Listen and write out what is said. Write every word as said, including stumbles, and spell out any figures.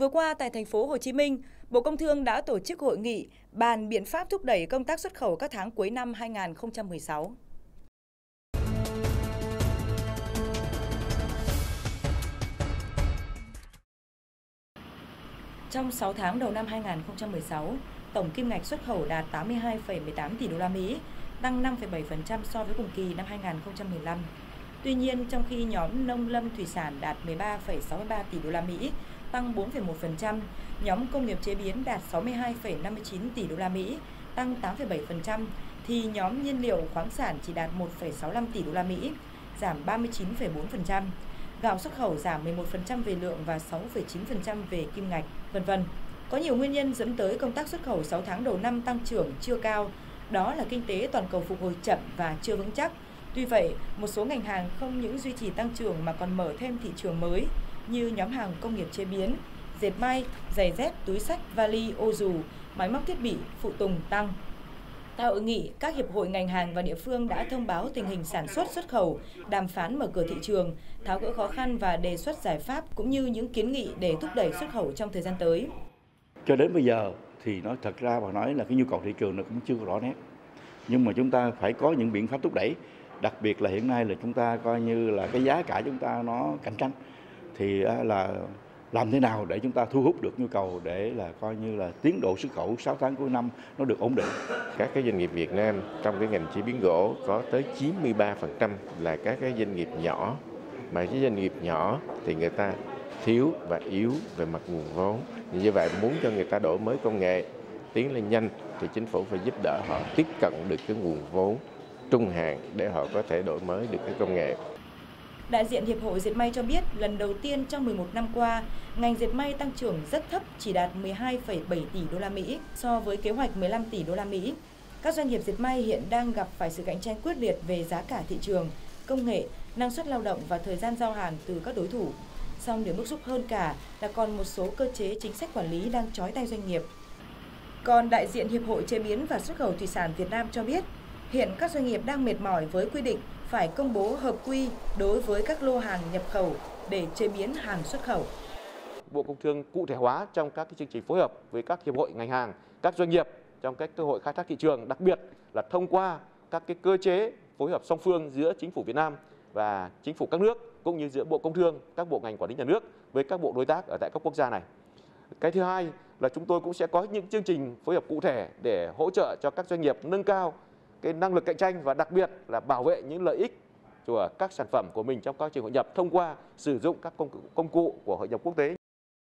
Vừa qua tại thành phố Hồ Chí Minh, Bộ Công Thương đã tổ chức hội nghị bàn biện pháp thúc đẩy công tác xuất khẩu các tháng cuối năm hai nghìn không trăm mười sáu. Trong sáu tháng đầu năm hai nghìn không trăm mười sáu, tổng kim ngạch xuất khẩu đạt tám mươi hai phẩy mười tám tỷ đô la Mỹ, tăng năm phẩy bảy phần trăm so với cùng kỳ năm hai nghìn không trăm mười lăm. Tuy nhiên, trong khi nhóm nông lâm thủy sản đạt mười ba phẩy sáu mươi ba tỷ đô la Mỹ, tăng bốn phẩy một phần trăm, nhóm công nghiệp chế biến đạt sáu mươi hai phẩy năm mươi chín tỷ đô la Mỹ, tăng tám phẩy bảy phần trăm, thì nhóm nhiên liệu khoáng sản chỉ đạt một phẩy sáu mươi lăm tỷ đô la Mỹ, giảm ba mươi chín phẩy bốn phần trăm. Gạo xuất khẩu giảm mười một phần trăm về lượng và sáu phẩy chín phần trăm về kim ngạch, vân vân. Có nhiều nguyên nhân dẫn tới công tác xuất khẩu sáu tháng đầu năm tăng trưởng chưa cao, đó là kinh tế toàn cầu phục hồi chậm và chưa vững chắc. Tuy vậy, một số ngành hàng không những duy trì tăng trưởng mà còn mở thêm thị trường mới như nhóm hàng công nghiệp chế biến, dệt may, giày dép, túi xách, vali, ô dù, máy móc thiết bị, phụ tùng tăng. Tại hội nghị, các hiệp hội ngành hàng và địa phương đã thông báo tình hình sản xuất xuất khẩu, đàm phán mở cửa thị trường, tháo gỡ khó khăn và đề xuất giải pháp cũng như những kiến nghị để thúc đẩy xuất khẩu trong thời gian tới. Cho đến bây giờ thì nói thật ra và nói là cái nhu cầu thị trường nó cũng chưa có rõ nét. Nhưng mà chúng ta phải có những biện pháp thúc đẩy, đặc biệt là hiện nay là chúng ta coi như là cái giá cả chúng ta nó cạnh tranh thì là làm thế nào để chúng ta thu hút được nhu cầu để là coi như là tiến độ xuất khẩu sáu tháng cuối năm nó được ổn định. Các cái doanh nghiệp Việt Nam trong cái ngành chế biến gỗ có tới chín mươi ba phần trăm là các cái doanh nghiệp nhỏ, mà cái doanh nghiệp nhỏ thì người ta thiếu và yếu về mặt nguồn vốn. Như vậy muốn cho người ta đổi mới công nghệ, tiến lên nhanh thì chính phủ phải giúp đỡ họ tiếp cận được cái nguồn vốn trung hạn để họ có thể đổi mới được cái công nghệ. Đại diện Hiệp hội Dệt may cho biết, lần đầu tiên trong mười một năm qua, ngành dệt may tăng trưởng rất thấp, chỉ đạt mười hai phẩy bảy tỷ đô la Mỹ so với kế hoạch mười lăm tỷ đô la Mỹ. Các doanh nghiệp dệt may hiện đang gặp phải sự cạnh tranh quyết liệt về giá cả thị trường, công nghệ, năng suất lao động và thời gian giao hàng từ các đối thủ. Song điều bức xúc hơn cả là còn một số cơ chế chính sách quản lý đang trói tay doanh nghiệp. Còn đại diện Hiệp hội Chế biến và Xuất khẩu Thủy sản Việt Nam cho biết, hiện các doanh nghiệp đang mệt mỏi với quy định phải công bố hợp quy đối với các lô hàng nhập khẩu để chế biến hàng xuất khẩu. Bộ Công Thương cụ thể hóa trong các cái chương trình phối hợp với các hiệp hội ngành hàng, các doanh nghiệp trong các cơ hội khai thác thị trường, đặc biệt là thông qua các cái cơ chế phối hợp song phương giữa chính phủ Việt Nam và chính phủ các nước, cũng như giữa Bộ Công Thương, các bộ ngành quản lý nhà nước với các bộ đối tác ở tại các quốc gia này. Cái thứ hai là chúng tôi cũng sẽ có những chương trình phối hợp cụ thể để hỗ trợ cho các doanh nghiệp nâng cao cái năng lực cạnh tranh và đặc biệt là bảo vệ những lợi ích của các sản phẩm của mình trong các trường hội nhập thông qua sử dụng các công cụ, công cụ của hội nhập quốc tế.